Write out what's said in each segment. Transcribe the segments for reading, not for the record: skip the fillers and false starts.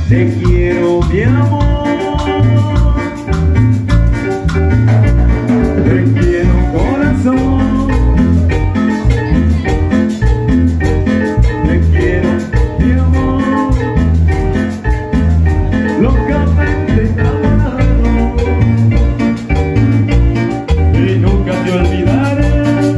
Te quiero, mi amor, te quiero, corazón, te quiero, mi amor, locamente enamorado, y nunca te olvidaré.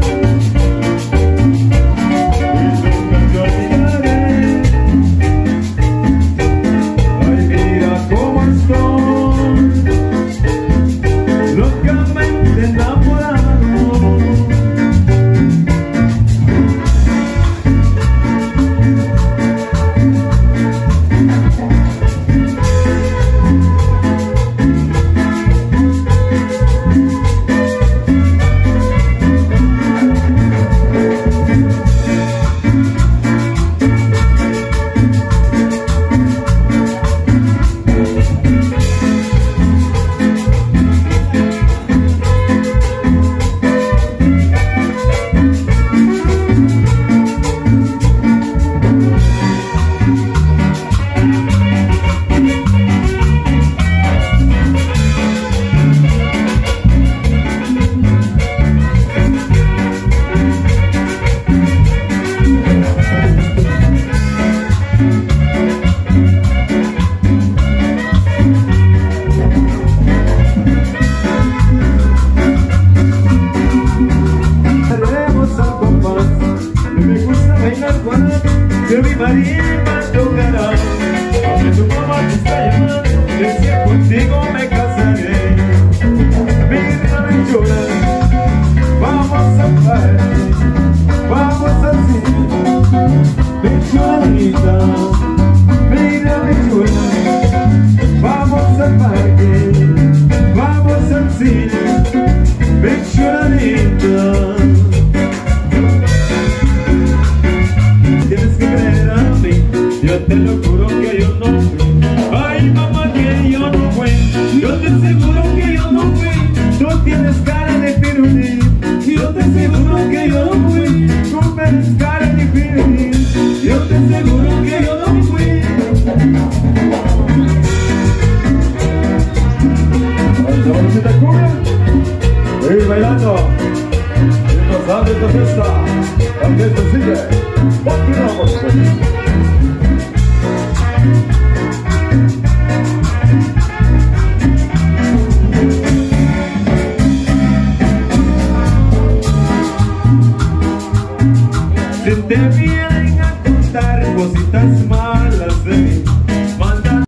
Que mi marimba tocará, aunque tu mamá te está llamando, decía contigo me casaré. Mira, me llora, vamos a party, vamos al cine. Me lloradita, mira, me llora, vamos al parque, vamos al cine. Me lloradita. Yo te lo juro que yo no fui. Ay, mamá, que yo no fui. Yo te aseguro que yo no fui. Tú tienes cara de pirulí. Yo te aseguro que yo no fui. Tú tienes cara de pirulí. Yo te aseguro que yo no fui. Vamos a la cumbia. Y bailando. Y pasando esta fiesta. La fiesta sigue. Continuamos con esto. Si te vienen a contar cositas más,